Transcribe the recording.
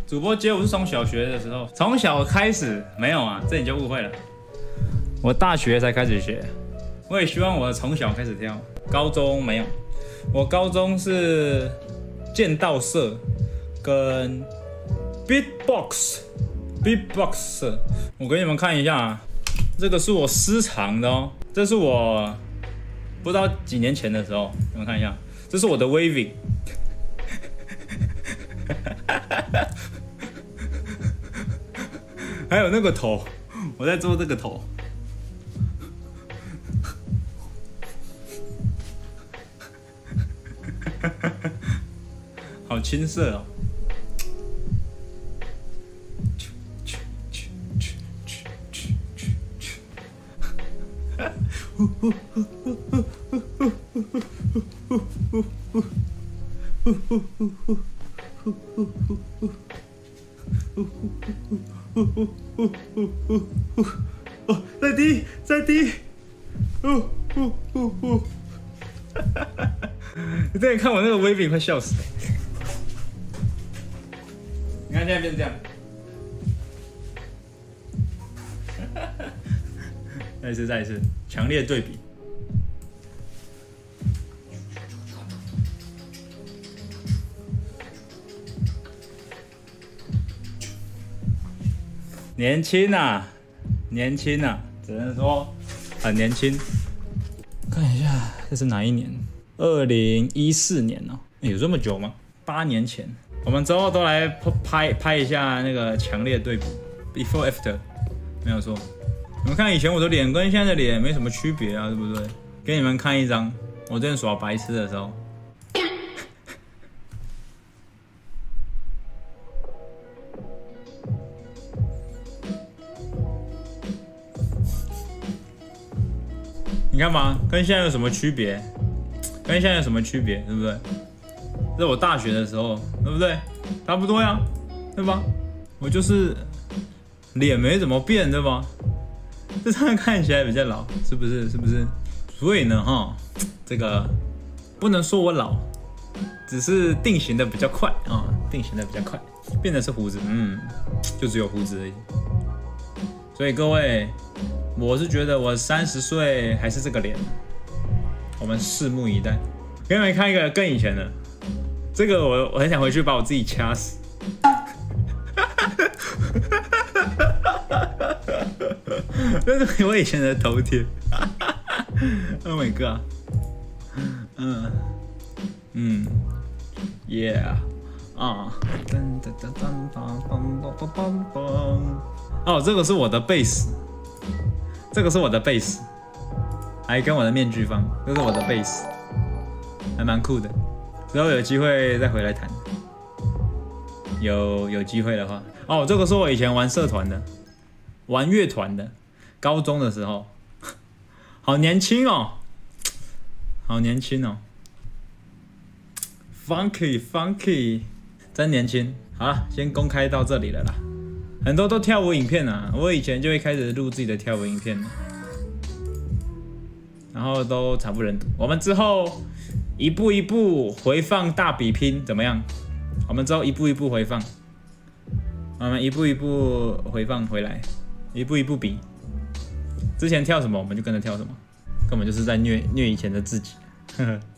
主播街舞是从小学的时候，从小开始没有啊，这你就误会了。我大学才开始学，我也希望我从小开始跳，高中没有。我高中是剑道社跟 beatbox， 我给你们看一下啊，这个是我私藏的哦，这是我不知道几年前的时候，你们看一下，这是我的 waving。还有那个头，我在做这个头，好青涩哦。再低，再低！你再看我那个微饼，快笑死了！你看现在变成这样，再一次，强烈对比。年轻啊，年轻啊，只能说很年轻。看一下这是哪一年？2014年哦，有这么久吗？8年前。我们之后都来拍一下那个强烈对比 ，before after， 没有错。你们看以前我的脸跟现在的脸没什么区别啊，对不对？给你们看一张，我之前耍白痴的时候。你看嘛，跟现在有什么区别？跟现在有什么区别，对不对？这是我大学的时候，对不对？差不多呀，对吧？我就是脸没怎么变，对吧？这样看起来比较老，是不是？是不是？所以呢，哈，这个不能说我老，只是定型的比较快啊，定型的比较快，变的是胡子，就只有胡子而已。所以各位。我是觉得我30岁还是这个脸，我们拭目以待。给你们看一个更以前的，这个我很想回去把我自己掐死。这是我以前的头贴。Oh my god！ Yeah 啊！哦，这个是我的贝斯。这个是我的贝斯，还跟我的面具方，这是我的贝斯，还蛮酷的。之后有机会再回来弹，有机会的话。哦，这个是我以前玩社团的，玩乐团的，高中的时候，好年轻哦，好年轻哦 ，funky， 真年轻。好了，先公开到这里了啦。很多都跳舞影片啊，我以前就会开始录自己的跳舞影片，然后都惨不忍睹。我们之后一步一步回放大比拼怎么样？我们之后一步一步回放，我们一步一步回放回来，一步一步比。之前跳什么我们就跟着跳什么，根本就是在虐以前的自己。呵呵。